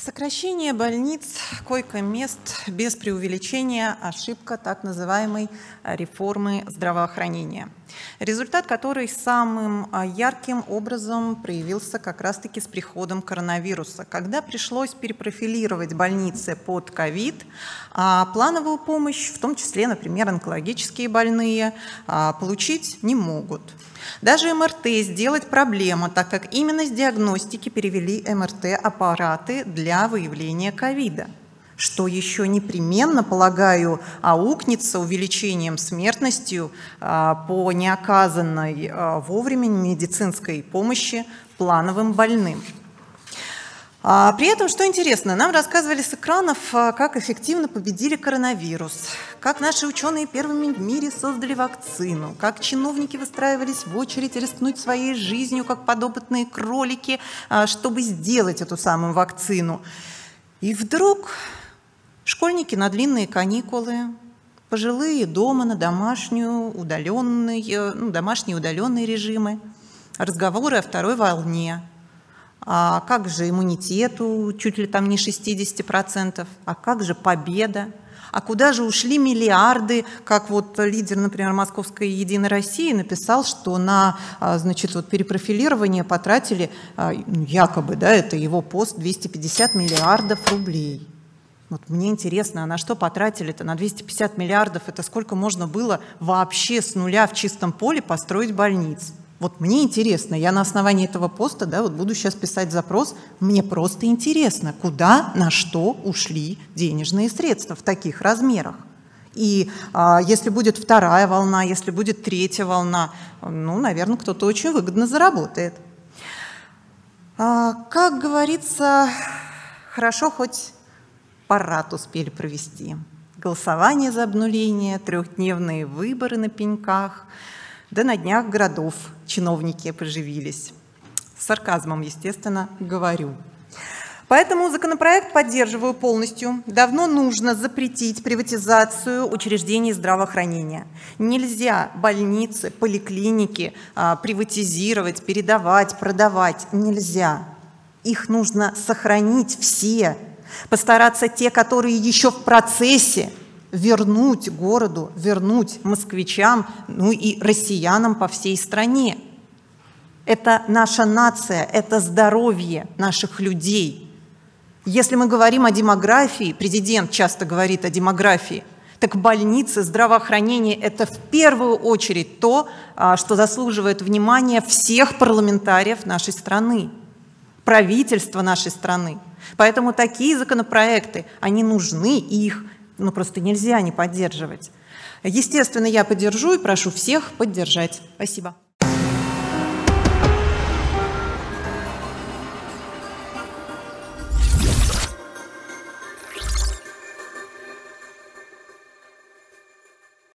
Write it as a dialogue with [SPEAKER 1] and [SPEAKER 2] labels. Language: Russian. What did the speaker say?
[SPEAKER 1] Сокращение больниц, койко-мест без преувеличения – ошибка так называемой реформы здравоохранения. Результат которой самым ярким образом проявился как раз-таки с приходом коронавируса, когда пришлось перепрофилировать больницы под ковид, а плановую помощь, в том числе, например, онкологические больные, получить не могут. Даже МРТ сделать проблема, так как именно с диагностики перевели МРТ-аппараты для выявления ковида, что еще непременно, полагаю, аукнется увеличением смертности по неоказанной вовремя медицинской помощи плановым больным. При этом, что интересно, нам рассказывали с экранов, как эффективно победили коронавирус, как наши ученые первыми в мире создали вакцину, как чиновники выстраивались в очередь рискнуть своей жизнью, как подопытные кролики, чтобы сделать эту самую вакцину. И вдруг школьники на длинные каникулы, пожилые дома на домашние удаленные режимы, разговоры о второй волне. А как же иммунитету, чуть ли там не 60%, а как же победа? А куда же ушли миллиарды, как вот лидер, например, Московской «Единой России» написал, что на, перепрофилирование потратили, якобы, это его пост, 250 миллиардов рублей. Вот мне интересно, а на что потратили-то? На 250 миллиардов это сколько можно было вообще с нуля в чистом поле построить больниц? Вот мне интересно, я на основании этого поста, буду сейчас писать запрос, мне просто интересно, куда, на что ушли денежные средства в таких размерах. И если будет вторая волна, если будет третья волна, наверное, кто-то очень выгодно заработает. Как говорится, хорошо хоть парад успели провести. Голосование за обнуление, трехдневные выборы на пеньках, да на днях городов чиновники поживились. С сарказмом, естественно, говорю. Поэтому законопроект поддерживаю полностью. Давно нужно запретить приватизацию учреждений здравоохранения. Нельзя больницы, поликлиники приватизировать, передавать, продавать. Нельзя. Их нужно сохранить все. Постараться те, которые еще в процессе, вернуть городу, вернуть москвичам, и россиянам по всей стране. Это наша нация, это здоровье наших людей. Если мы говорим о демографии, президент часто говорит о демографии, так больницы, здравоохранение – это в первую очередь то, что заслуживает внимания всех парламентариев нашей страны, правительства нашей страны. Поэтому такие законопроекты, они нужны, и их просто нельзя не поддерживать. Естественно, я поддержу и прошу всех поддержать. Спасибо.